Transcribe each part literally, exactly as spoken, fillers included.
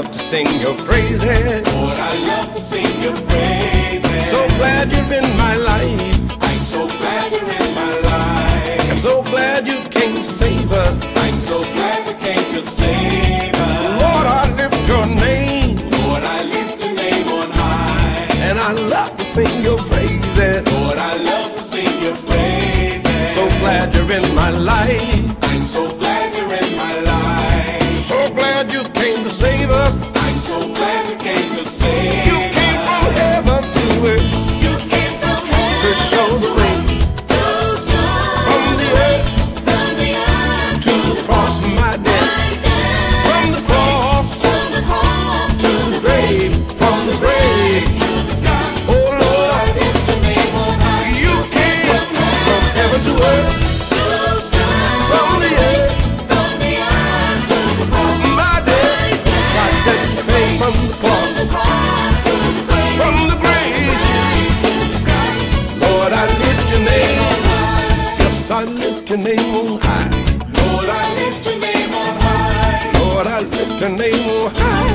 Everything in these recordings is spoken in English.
love to sing your praises. Lord, I love to sing your praises. So glad you're in my life. I'm so glad you're in my life. I'm so glad you came to save us. I'm so glad you came to save us. Lord, I lift your name. Lord, I lift your name on high. And I love to sing your praises. Lord, I love to sing your praises. So glad you're in my life. I'm so glad you're in my life. So glad you came to save us. I'm so glad you came to save You came us. from heaven to earth You came from heaven to show the way. to show From the earth from the earth to the cross of my death. From the cross from the cross to the grave. From the grave, to the sky. oh Lord, Lift your name on high. you came from heaven to earth. To show From the earth, from the earth to the cross. my death, my death you paid from the cross. From the grave, Lord, I lift your name. Yes, I lift your name on high. Lord, I lift your name on high. Lord, I lift your name on high.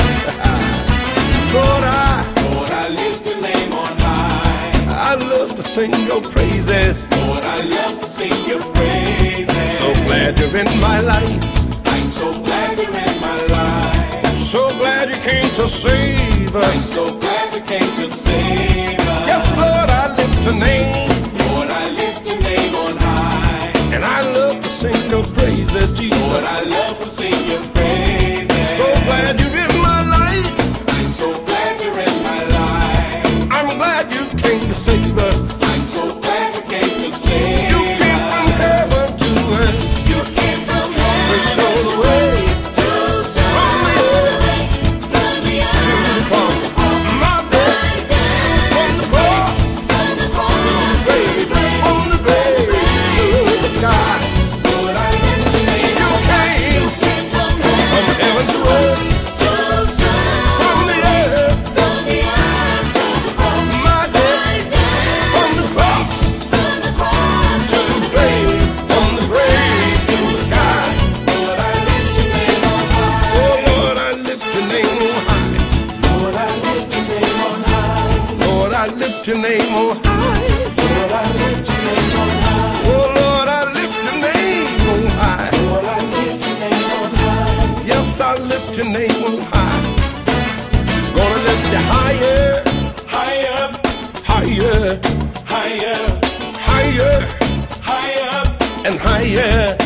Lord, I, Lord, I lift your name on high. I love to sing your praises. Lord, I love to sing your praises. So glad you're in my life. I'm so glad you're in my life. So glad you came to save I'm us. so glad you came to save us. Yes, Lord, I lift your name. Lord, I lift your name on high. And I love to sing your praises, Lord, Jesus. I love to sing your praises. So glad you're in my life. I'm so glad you're in my life. I'm glad you came to save us. I'm so glad you came to save You came us. from heaven to earth You came from to heaven show the way. to show From the earth from the to the earth cross. My death from the cross from the cross to the grave. From the grave to the sky. Lord, I lift your name You came came from heaven from heaven to earth. to show From the earth, from the earth to the cross. my death from the cross From the cross to the grave. From the grave to the sky. Lord, I lift your name on high. Oh Lord, I lift your name on high. Lord, I lift your name on high. Lord, I lift your name on high. Lord, I lift your name on high. Oh Lord, I lift your name on high. Lord, I lift your name on high. Yes, I lift your name on high. Gonna lift you higher, Higher, higher, higher, higher, higher, and higher.